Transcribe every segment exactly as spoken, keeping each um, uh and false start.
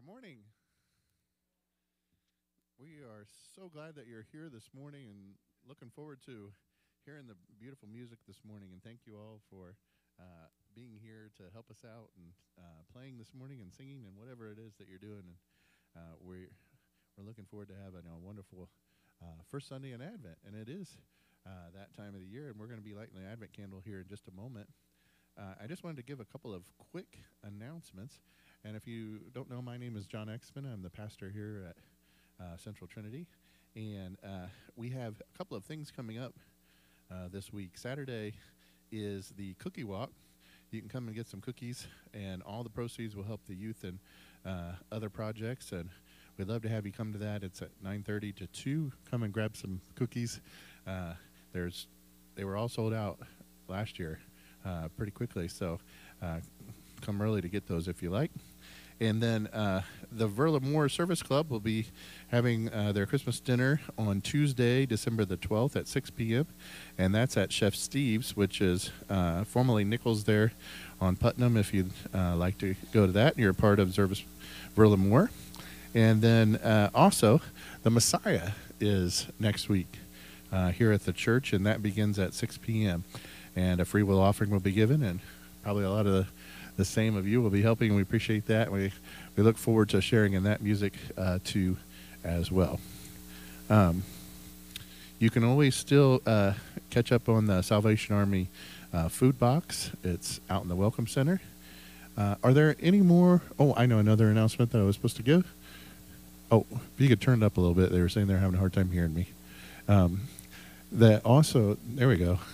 morning. We are so glad that you're here this morning and looking forward to hearing the beautiful music this morning. And thank you all for uh, being here to help us out and uh, playing this morning and singing and whatever it is that you're doing. And uh, we're, we're looking forward to having a wonderful uh, first Sunday in Advent. And it is uh, that time of the year, and we're going to be lighting the Advent candle here in just a moment. Uh, I just wanted to give a couple of quick announcements. And if you don't know, my name is John Exman. I'm the pastor here at uh, Central Trinity. And uh, we have a couple of things coming up uh, this week. Saturday is the cookie walk. You can come and get some cookies, and all the proceeds will help the youth and uh, other projects. And we'd love to have you come to that. It's at nine thirty to two. Come and grab some cookies. Uh, there's, they were all sold out last year uh, pretty quickly, so uh, come early to get those if you like. And then uh, the Verla Moore Service Club will be having uh, their Christmas dinner on Tuesday, December the twelfth at six p.m. And that's at Chef Steve's, which is uh, formerly Nichols there on Putnam, if you'd uh, like to go to that. And you're a part of Service Verla Moore. And then uh, also, the Messiah is next week uh, here at the church, and that begins at six p.m. And a free will offering will be given, and probably a lot of the The same of you will be helping, and we appreciate that. We we look forward to sharing in that music uh, too as well. Um, you can always still uh, catch up on the Salvation Army uh, food box. It's out in the Welcome Center. Uh, are there any more? Oh, I know another announcement that I was supposed to give. Oh, if you could turn it up a little bit. They were saying they're having a hard time hearing me. Um, that also, there we go.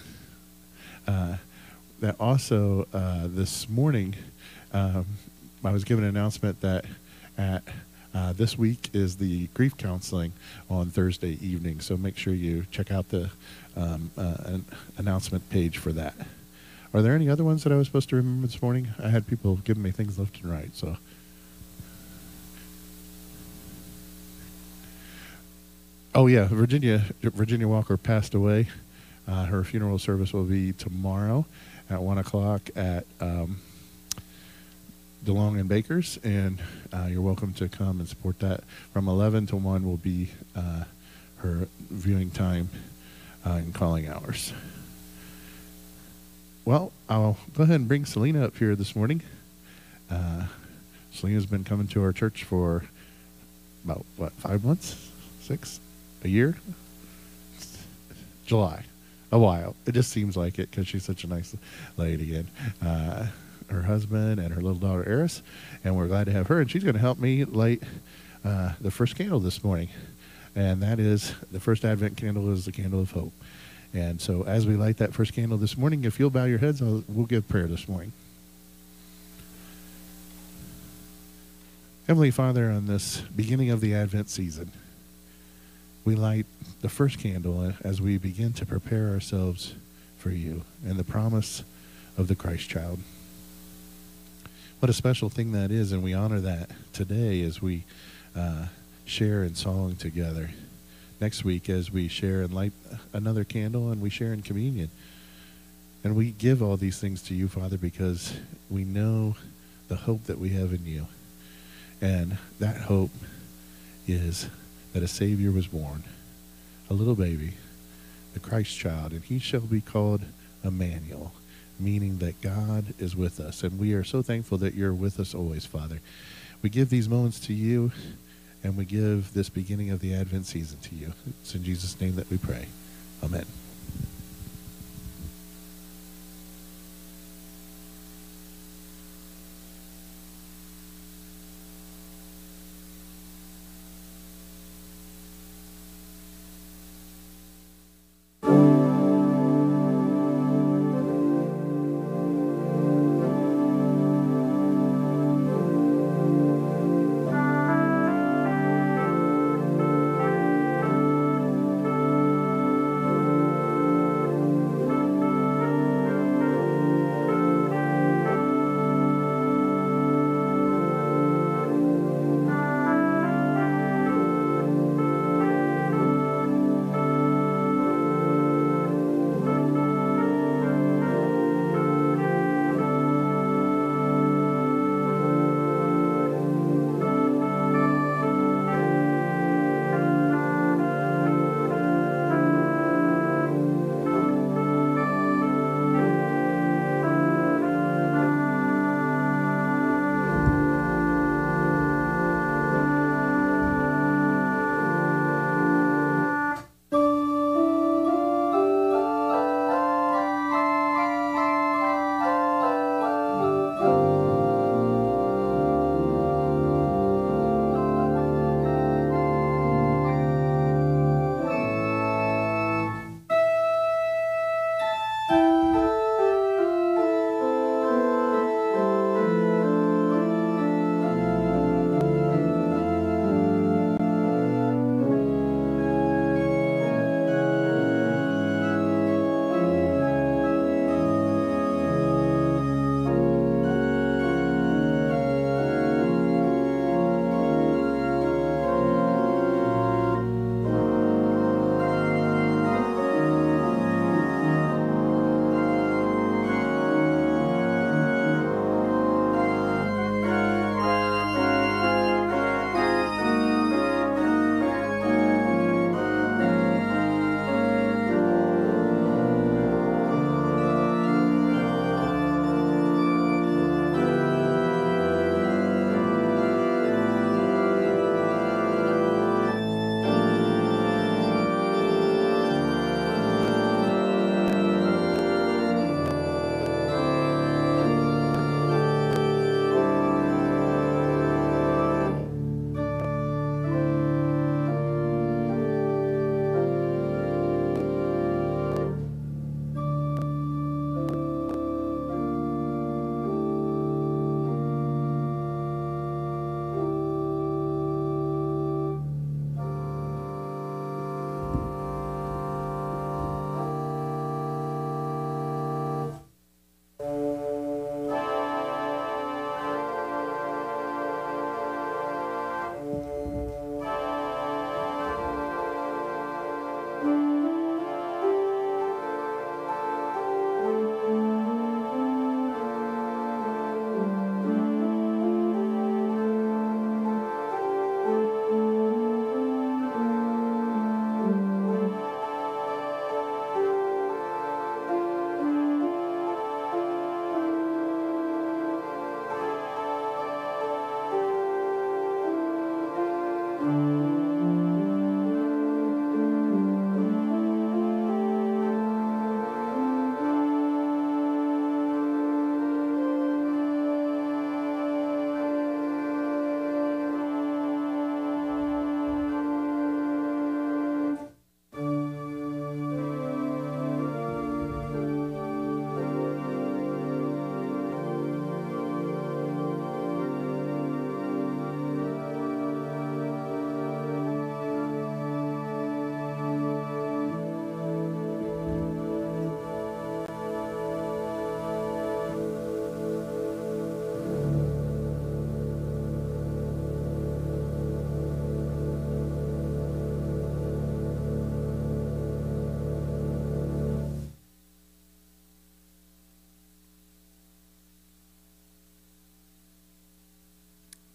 Uh, That also uh, this morning, um, I was given an announcement that at uh, this week is the grief counseling on Thursday evening. So make sure you check out the um, uh, an announcement page for that. Are there any other ones that I was supposed to remember this morning? I had people giving me things left and right. So, oh yeah, Virginia Virginia Walker passed away. Uh, her funeral service will be tomorrow at one o'clock at um, DeLong and Baker's, and uh, you're welcome to come and support that. From eleven to one will be uh, her viewing time uh, and calling hours. Well, I'll go ahead and bring Selena up here this morning. Uh, Selena's been coming to our church for about, what, five months? Six? A year? July. A while. It just seems like it because she's such a nice lady. And uh, her husband and her little daughter, Eris. And we're glad to have her. And she's going to help me light uh, the first candle this morning. And that is, the first Advent candle is the candle of hope. And so as we light that first candle this morning, if you'll bow your heads, I'll, we'll give prayer this morning. Heavenly Father, on this beginning of the Advent season, we light the first candle as we begin to prepare ourselves for you and the promise of the Christ child. What a special thing that is, and we honor that today as we uh, share in song together. Next week as we share and light another candle and we share in communion. And we give all these things to you, Father, because we know the hope that we have in you. And that hope is that a Savior was born, a little baby, the Christ child, and he shall be called Emmanuel, meaning that God is with us. And we are so thankful that you're with us always, Father. We give these moments to you, and we give this beginning of the Advent season to you. It's in Jesus' name that we pray. Amen.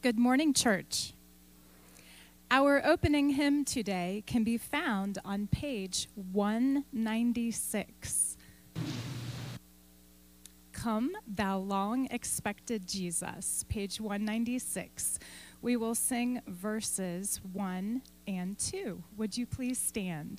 Good morning, church. Our opening hymn today can be found on page one ninety-six. Come, thou long-expected Jesus, page one ninety-six. We will sing verses one and two. Would you please stand?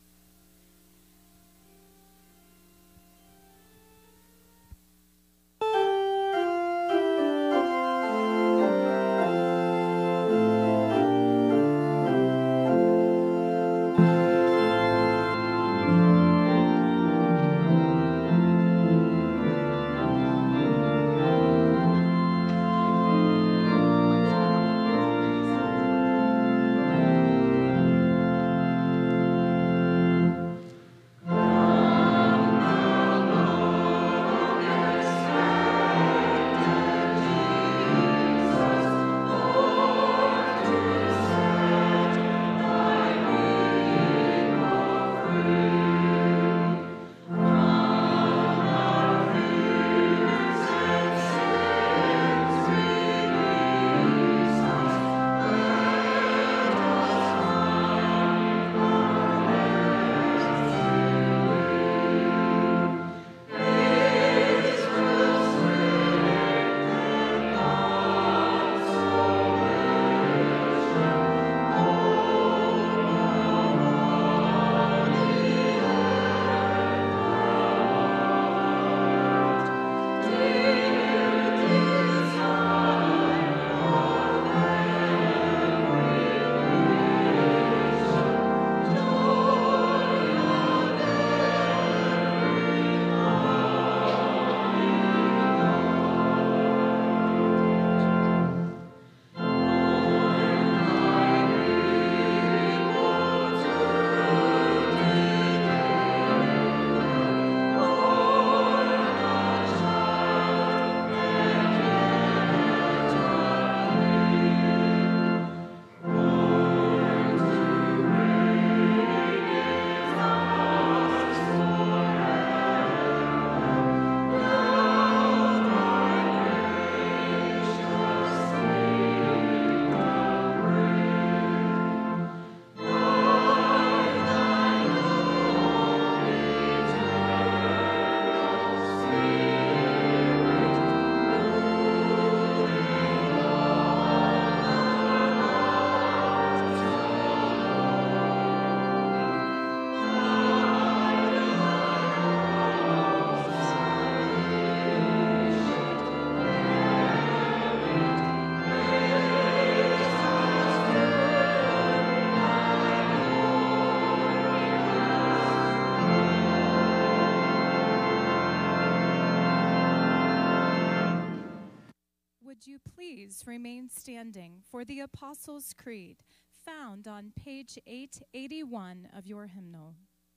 Would you please remain standing for the Apostles' Creed, found on page eight eighty-one of your hymnal?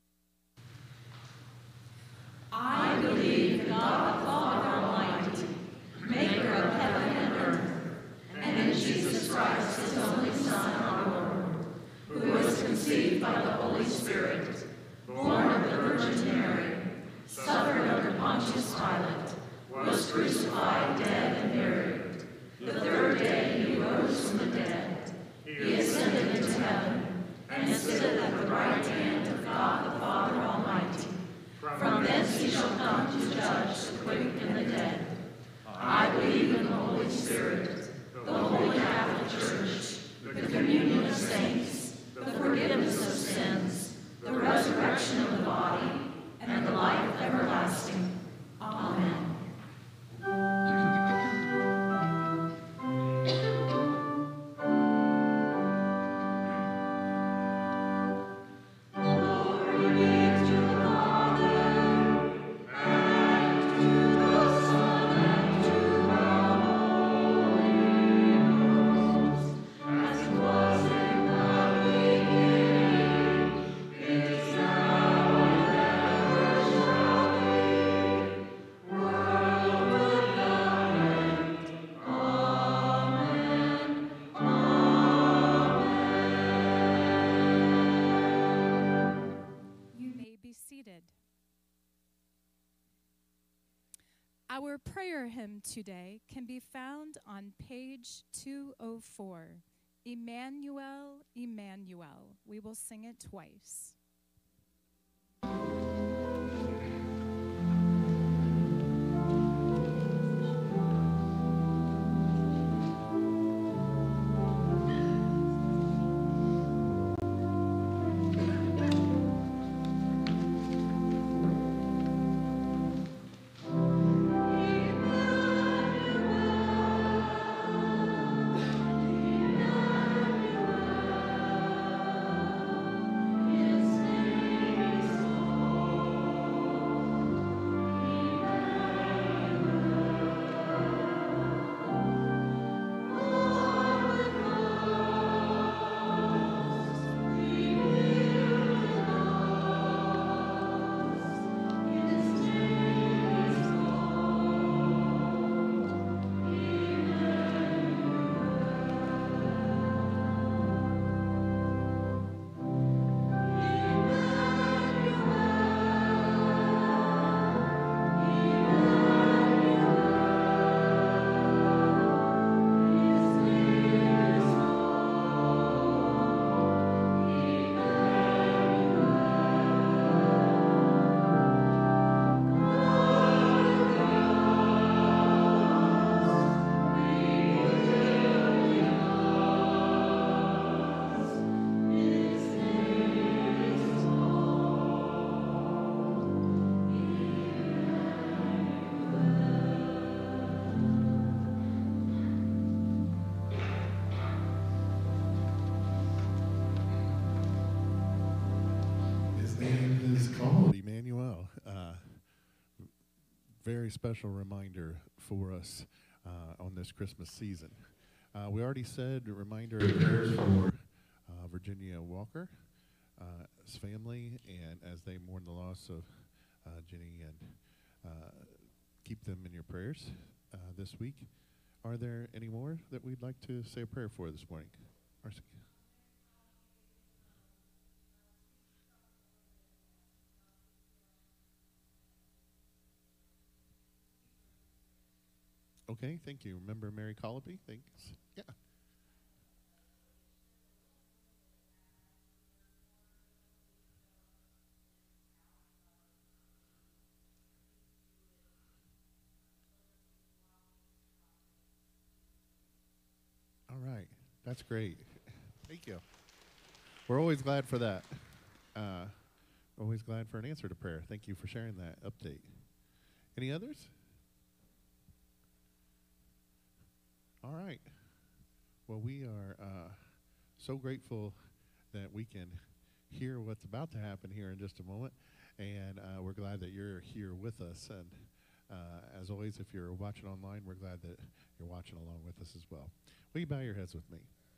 I believe in God the Father Almighty, maker of heaven and earth, and in Jesus Christ, his only Son, our Lord, who was conceived by the Holy Spirit, born of the Virgin Mary, suffered under Pontius Pilate, was crucified, dead, and buried. The third day he rose from the dead. He ascended into heaven, and sitteth at the right hand of God the Father Almighty. From thence he shall come Our prayer hymn today can be found on page two oh four. Emmanuel, Emmanuel. We will sing it twice. Very special reminder for us uh, on this Christmas season. Uh, we already said a reminder of prayers for uh, Virginia Walker's uh, family, and as they mourn the loss of uh, Jenny, and uh, keep them in your prayers uh, this week. Are there any more that we'd like to say a prayer for this morning? Marcy? Okay, thank you. Remember Mary Colby? Thanks. Yeah. All right. That's great. Thank you. We're always glad for that. Uh, always glad for an answer to prayer. Thank you for sharing that update. Any others? All right. Well, we are uh, so grateful that we can hear what's about to happen here in just a moment, and uh, we're glad that you're here with us. And uh, as always, if you're watching online, we're glad that you're watching along with us as well. Will you bow your heads with me?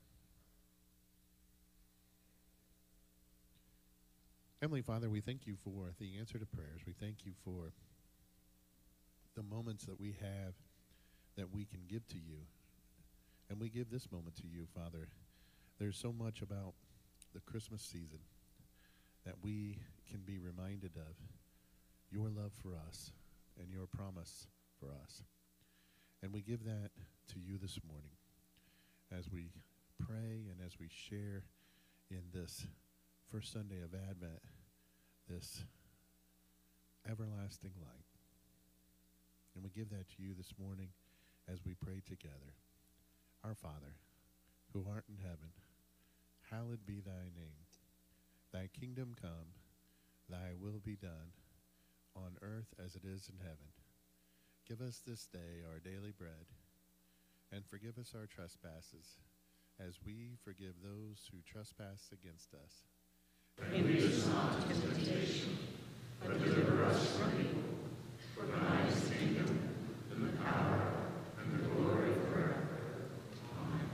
Heavenly Father, we thank you for the answer to prayers. We thank you for the moments that we have that we can give to you. And we give this moment to you, Father. There's so much about the Christmas season that we can be reminded of your love for us and your promise for us. And we give that to you this morning as we pray and as we share in this first Sunday of Advent, this everlasting light. And we give that to you this morning as we pray together. Our Father, who art in heaven, hallowed be thy name. Thy kingdom come, thy will be done, on earth as it is in heaven. Give us this day our daily bread, and forgive us our trespasses, as we forgive those who trespass against us. And lead us not into temptation, but deliver us from evil. For thine is the kingdom, and the power, and the glory forever. Amen.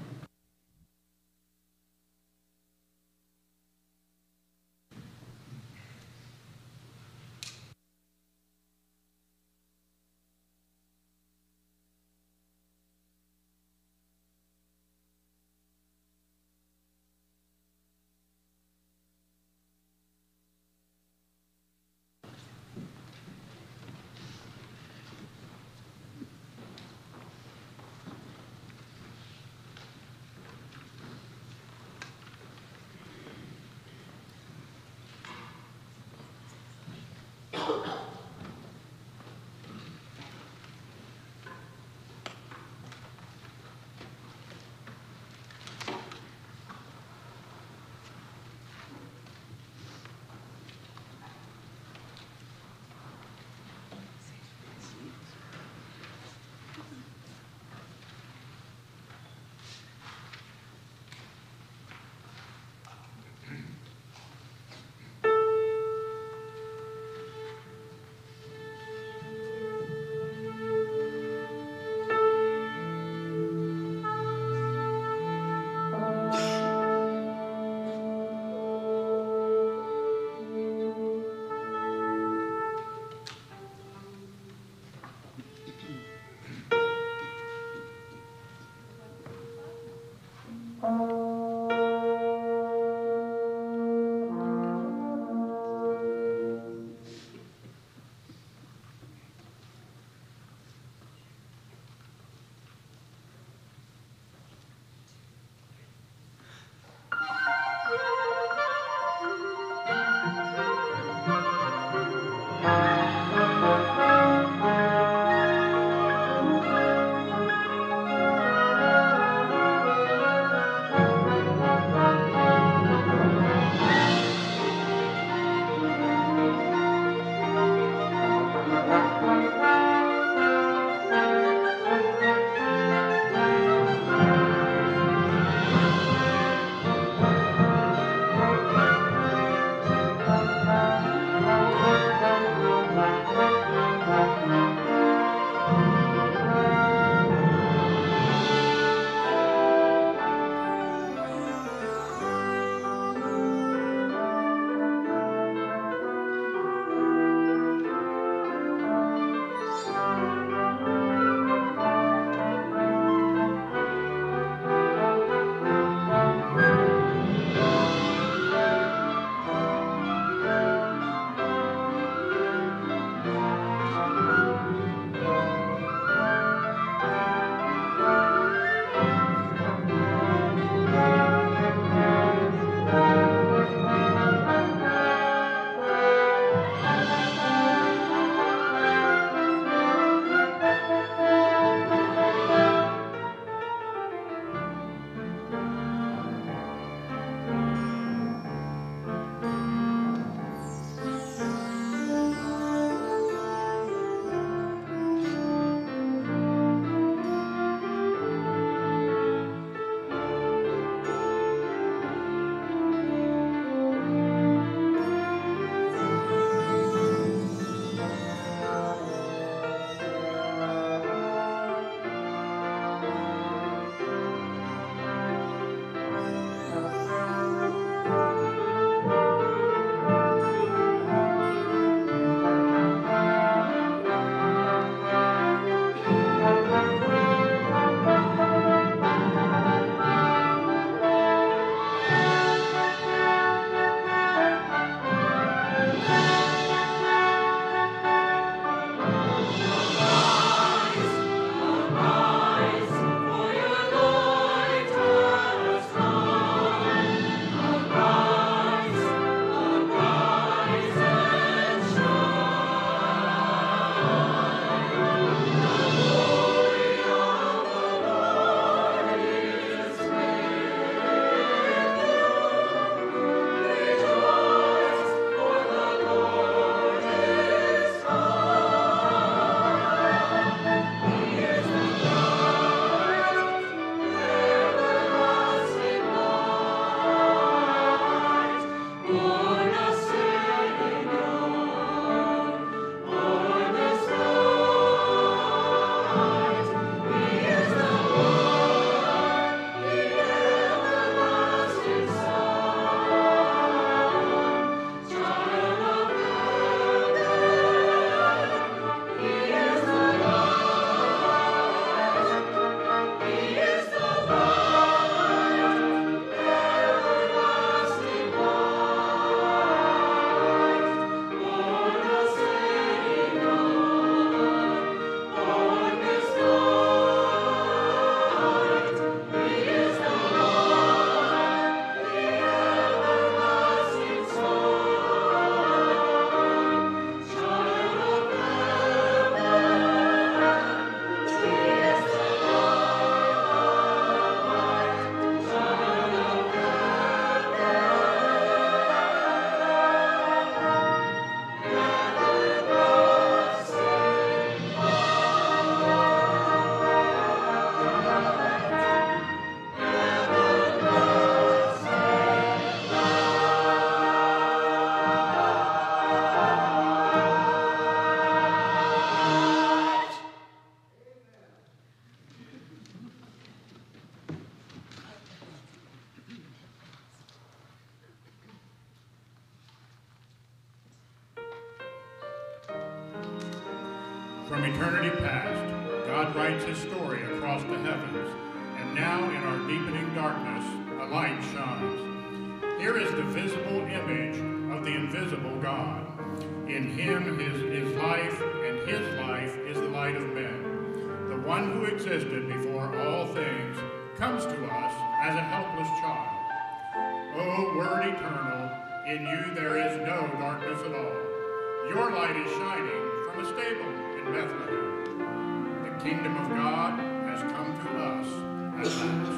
From eternity past, God writes his story across the heavens, and now in our deepening darkness, a light shines. Here is the visible image of the invisible God. In him is, is life, and his life is the light of men. The one who existed before all things comes to us as a helpless child. O Word eternal, in you there is no darkness at all. Your light is shining from a stable in Bethlehem. The kingdom of God has come to us at last.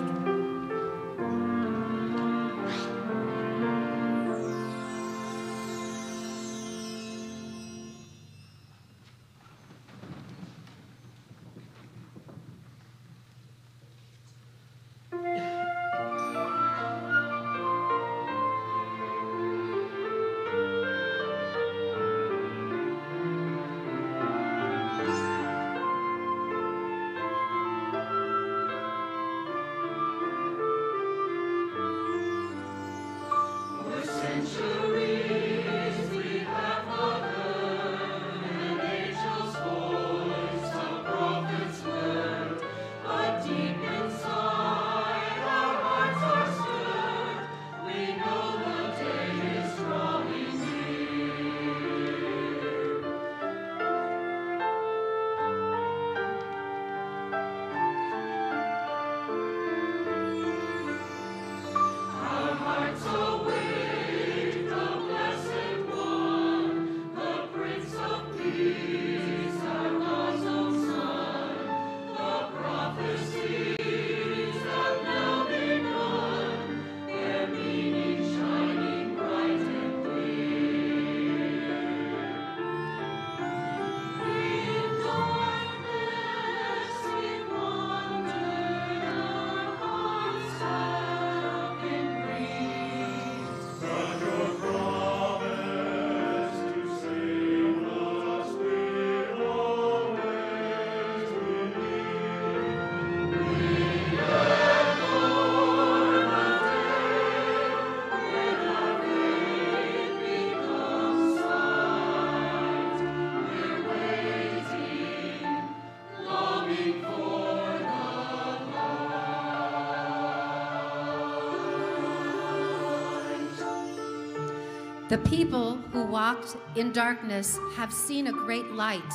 The people who walked in darkness have seen a great light.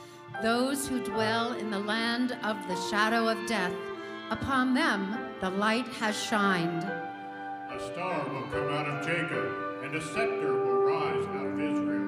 Those who dwell in the land of the shadow of death, upon them the light has shined. A star will come out of Jacob, and a scepter will rise out of Israel.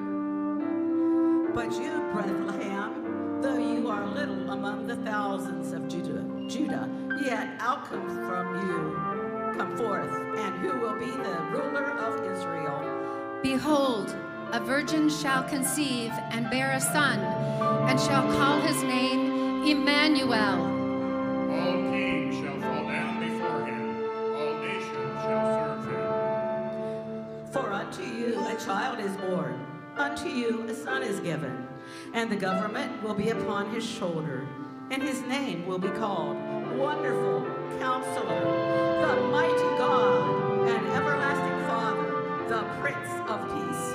But you, Bethlehem, though you are little among the thousands of Judah, Judah, yet out comes from you, come forth, and who will be the ruler of Israel. Behold, a virgin shall conceive and bear a son, and shall call his name Emmanuel. All kings shall fall down before him, all nations shall serve him. For unto you a child is born, unto you a son is given, and the government will be upon his shoulder, and his name will be called Wonderful Counselor, the Mighty God, and Everlasting Father, the Prince of Peace.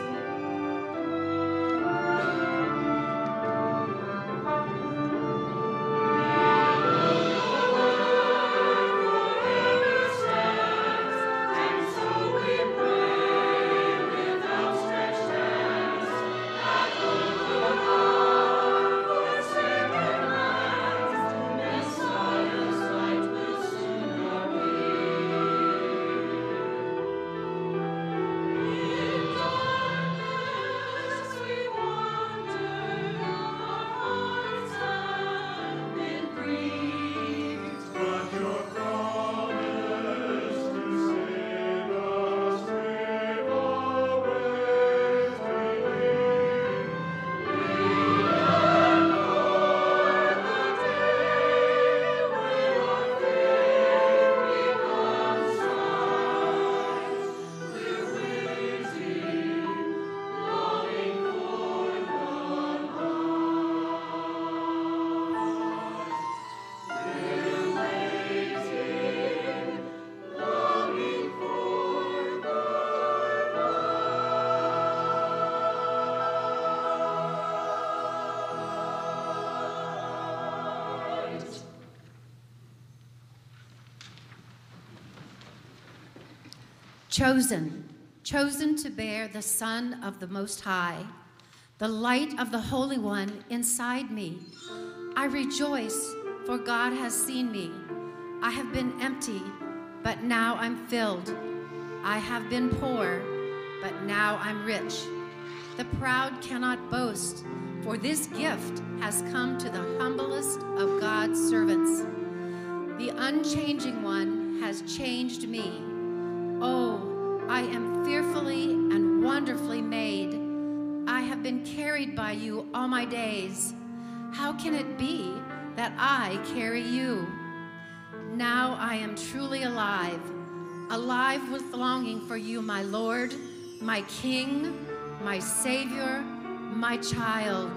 Chosen, chosen to bear the Son of the Most High, the light of the Holy One inside me. I rejoice, for God has seen me. I have been empty, but now I'm filled. I have been poor, but now I'm rich. The proud cannot boast, for this gift has come to the humblest of God's servants. The unchanging one has changed me. Oh, I am fearfully and wonderfully made. I have been carried by you all my days. How can it be that I carry you? Now I am truly alive, alive with longing for you, my Lord, my King, my Savior, my child.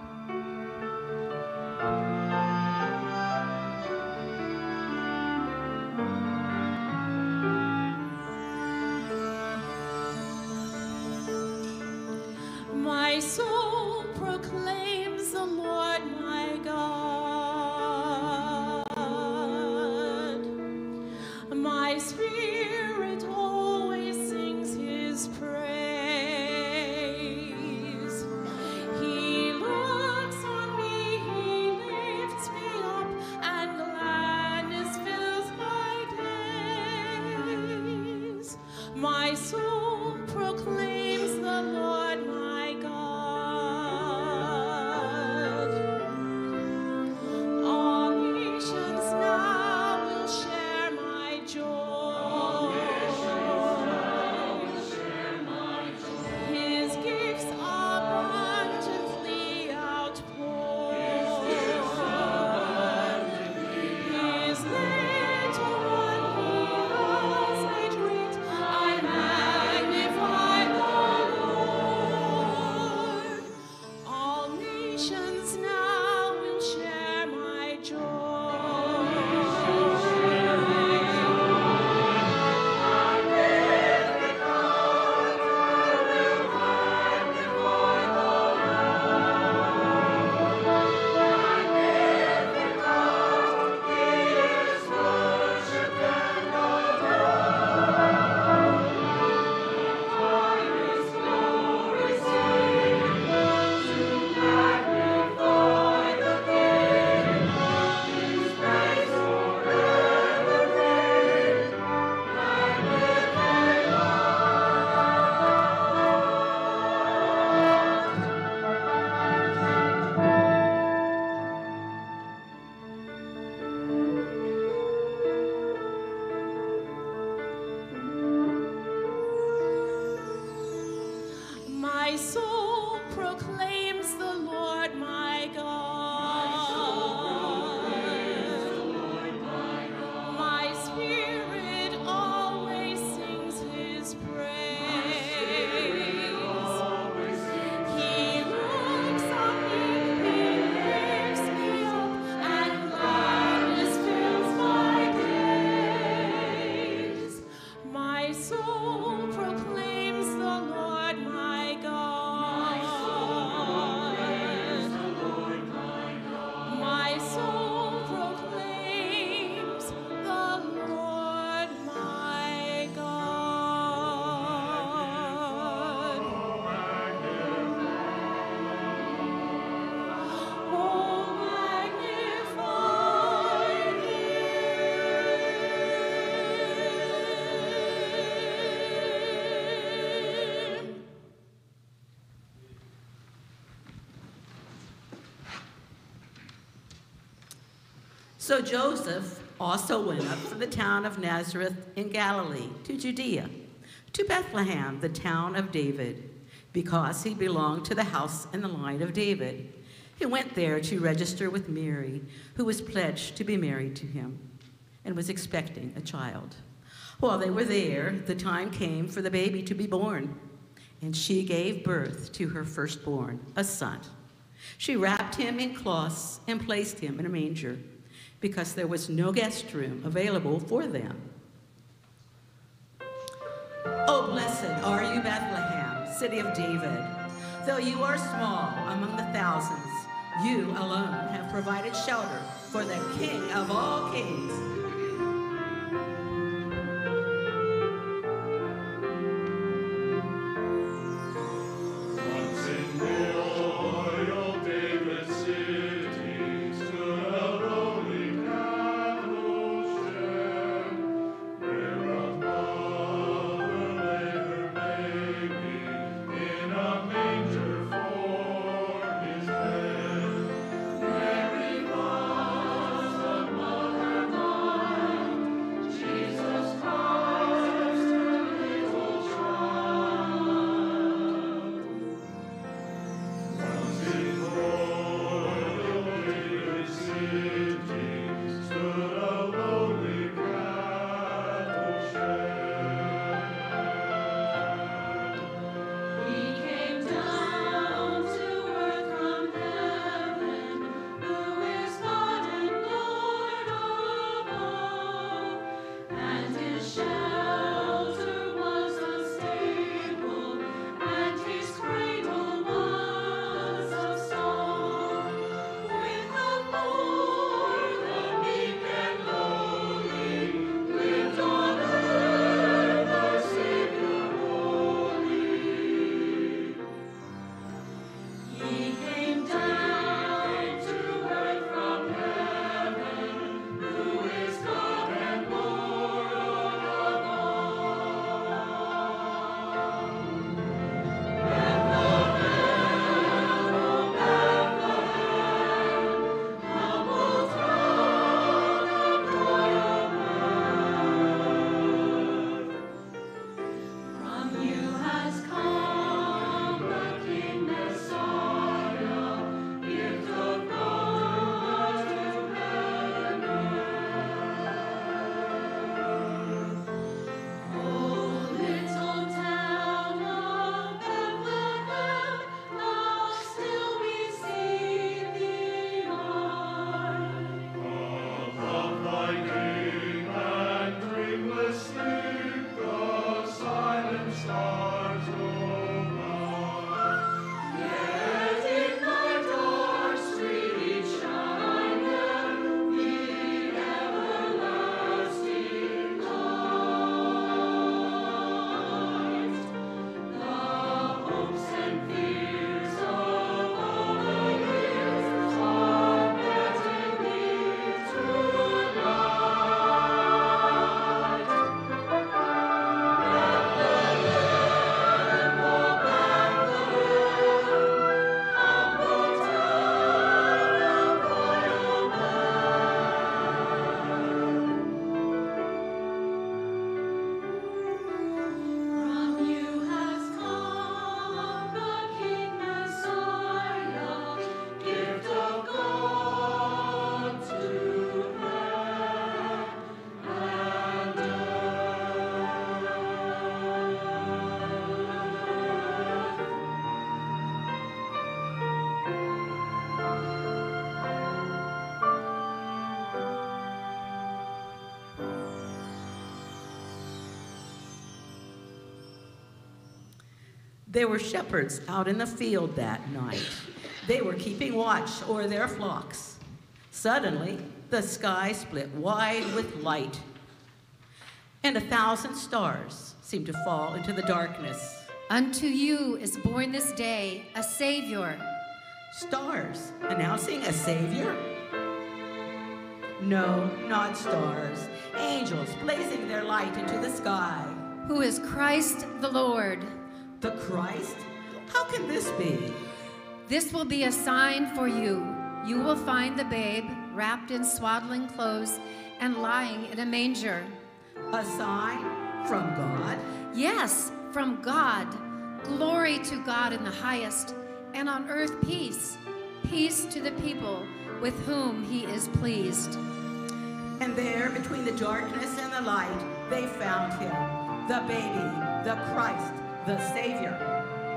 My soul proclaims the Lord my God. My spirit always sings his praise. He looks on me, he lifts me up, and gladness fills my days. My soul proclaims the Lord my God. All nations now will share my joy. His gifts abundantly outpoured. His little one he has made great. I magnify the Lord. All nations now will share my joy. My soul proclaims the Lord my God. My spirit always sings his praise. He looks on me, he lifts me up, and gladness fills my days. My soul proclaims the Lord my God. My soul proclaims the Lord my God. Oh, magnify him. So Joseph also went up from the town of Nazareth in Galilee to Judea, to Bethlehem, the town of David, because he belonged to the house and the line of David. He went there to register with Mary, who was pledged to be married to him and was expecting a child. While they were there, the time came for the baby to be born, and she gave birth to her firstborn, a son. She wrapped him in cloths and placed him in a manger, because there was no guest room available for them. Oh, blessed are you, Bethlehem, city of David. Though you are small among the thousands, you alone have provided shelter for the King of all kings. There were shepherds out in the field that night. They were keeping watch over their flocks. Suddenly, the sky split wide with light, and a thousand stars seemed to fall into the darkness. Unto you is born this day a Savior. Stars announcing a Savior? No, not stars. Angels blazing their light into the sky. Who is Christ the Lord? The Christ? How can this be? This will be a sign for you. You will find the babe wrapped in swaddling clothes and lying in a manger. A sign from God? Yes, from God. Glory to God in the highest, and on earth peace. Peace to the people with whom he is pleased. And there, between the darkness and the light, they found him, the baby, the Christ, the Savior.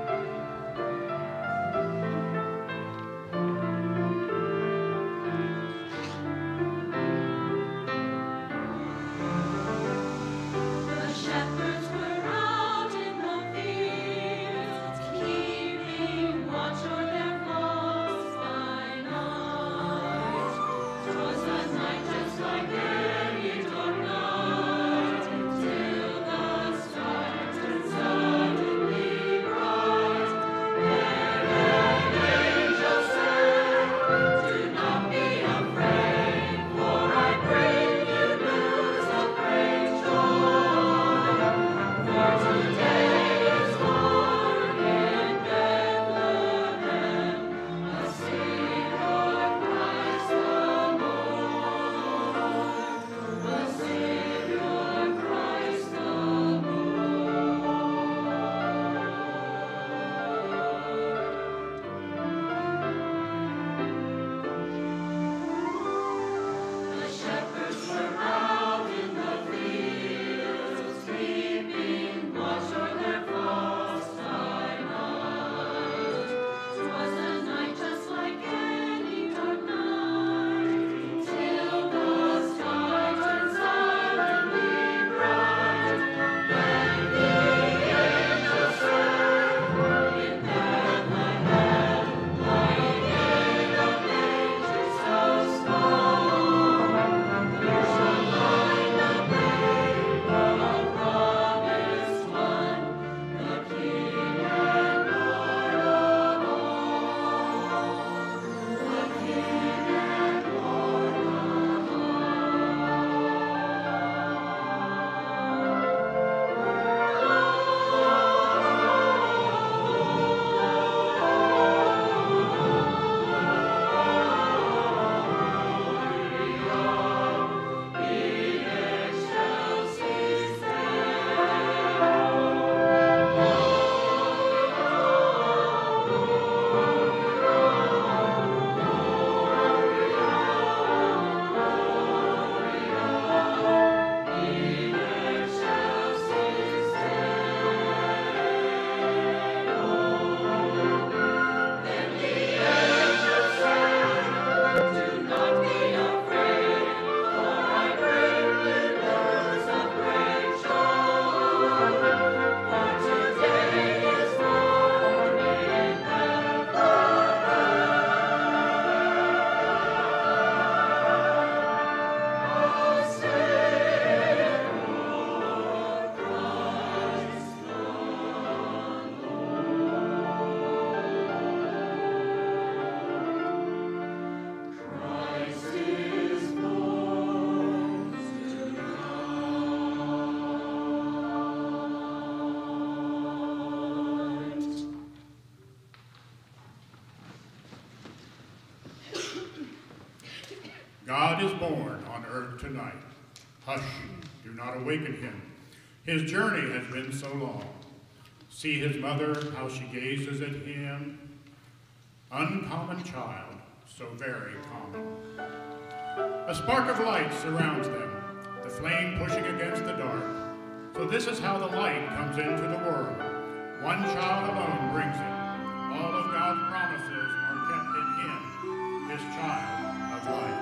God is born on earth tonight. Hush, do not awaken him. His journey has been so long. See his mother, how she gazes at him. Uncommon child, so very common. A spark of light surrounds them, the flame pushing against the dark. So this is how the light comes into the world. One child alone brings it. All of God's promises are kept in him, this child of light.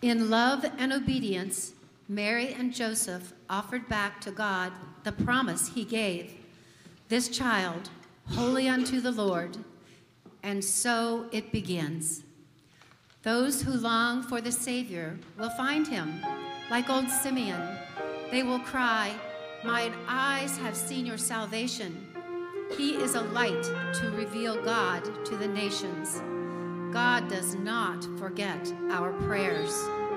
In love and obedience, Mary and Joseph offered back to God the promise he gave, this child, holy unto the Lord. And so it begins. Those who long for the Savior will find him, like old Simeon. They will cry, mine eyes have seen your salvation. He is a light to reveal God to the nations. God does not forget our prayers.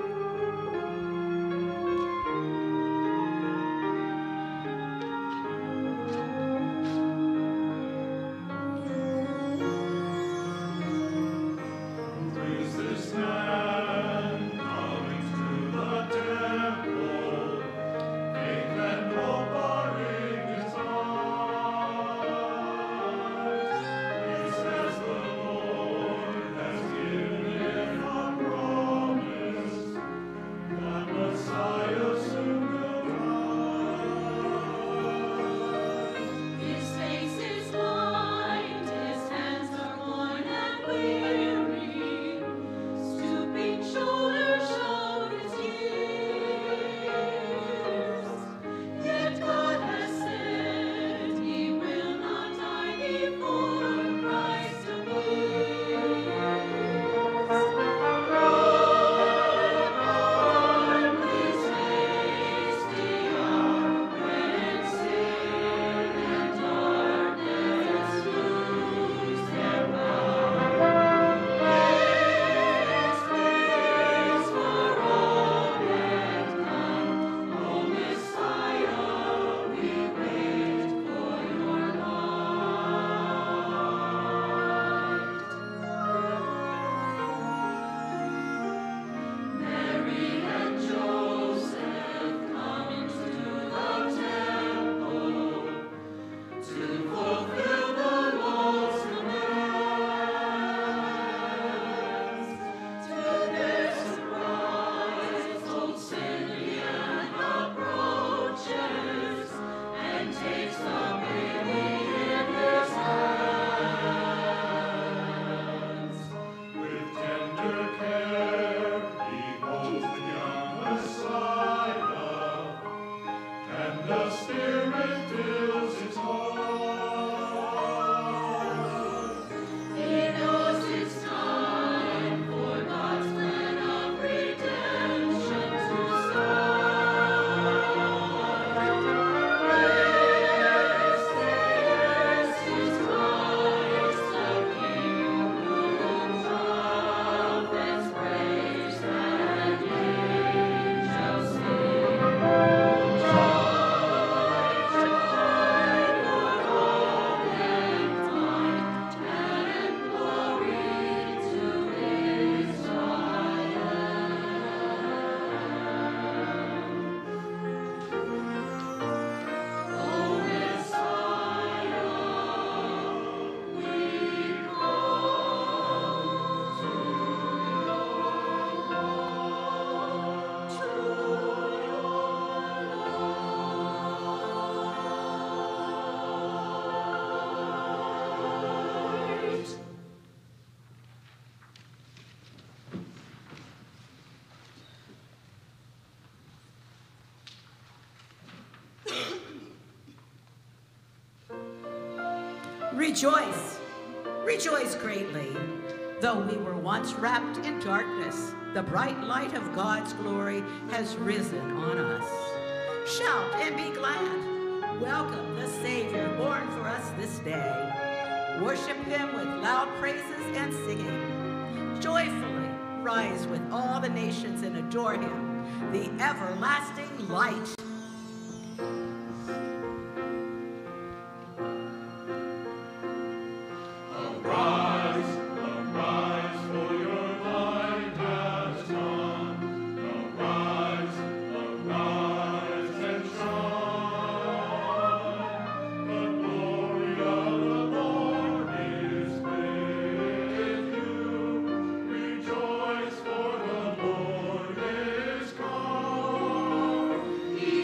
Rejoice, rejoice greatly. Though we were once wrapped in darkness, the bright light of God's glory has risen on us. Shout and be glad. Welcome the Savior born for us this day. Worship him with loud praises and singing. Joyfully rise with all the nations and adore him, the everlasting light. He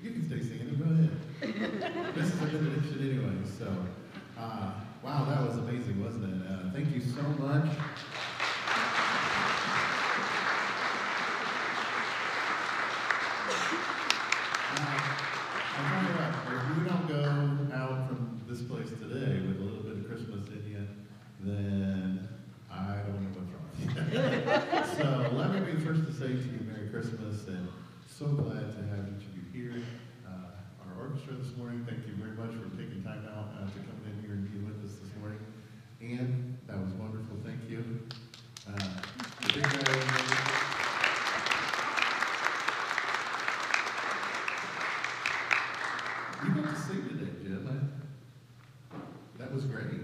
You can stay singing. Go ahead. This is a benediction anyway. So, uh, wow, that was amazing, wasn't it? Uh, thank you so much. I'm trying to if we don't go out from this place today with a little bit of Christmas in you, then I don't know what's wrong with you. So let me be first to say to you Merry Christmas, and so glad to have each of you here. Uh, our orchestra this morning, thank you very much for taking time out uh, to come in here and be with us this morning. And that was wonderful, thank you. Uh, the big guy, you got to sing today, Jim. That was great.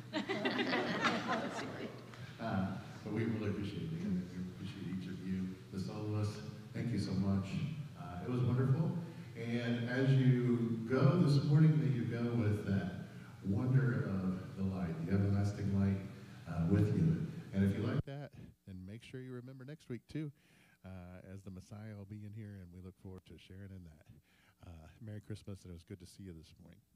uh, but we really appreciate it. And we appreciate each of you, the soloists. Thank you so much. Uh, it was wonderful. And as you go this morning, may you go with that wonder of the light, the everlasting light uh, with you. And if you like that, then make sure you remember next week, too, uh, as the Messiah will be in here, and we look forward to sharing in that. Uh, Merry Christmas, and it was good to see you this morning.